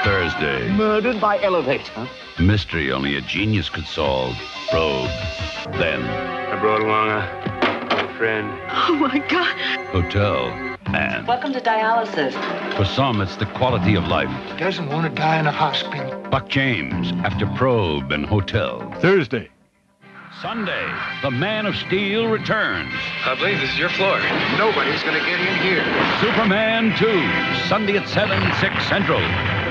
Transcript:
Thursday. Murdered by elevator. Mystery only a genius could solve. Probe. Then. I brought along a friend. Oh, my God. Hotel. And welcome to dialysis. for some, it's the quality of life. He doesn't want to die in a hospital. Buck James, after Probe and Hotel. Thursday. Sunday, the Man of Steel returns. I believe this is your floor. Nobody's gonna get in here. Superman 2, Sunday at 7, 6 Central.